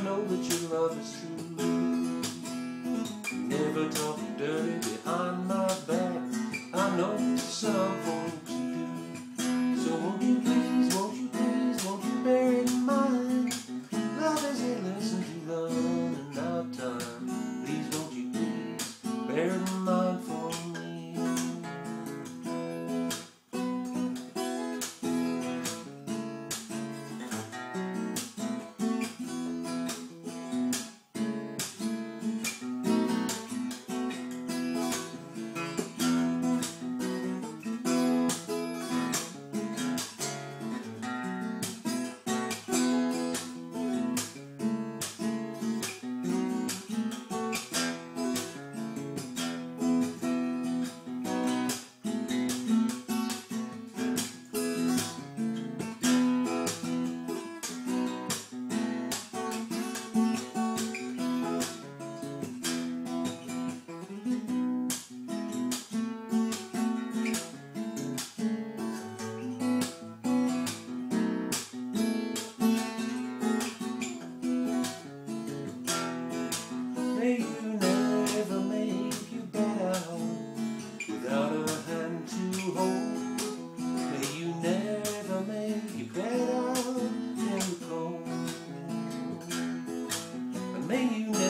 know that your love is true. You never talk dirty behind my back. I know some folks do. So won't you please, won't you bear in mind, love is a lesson to learn in our time. Please, won't you please bear in mind for me. May you never make your bed out without a hand to hold. May you never make your bed out in the cold. And may you never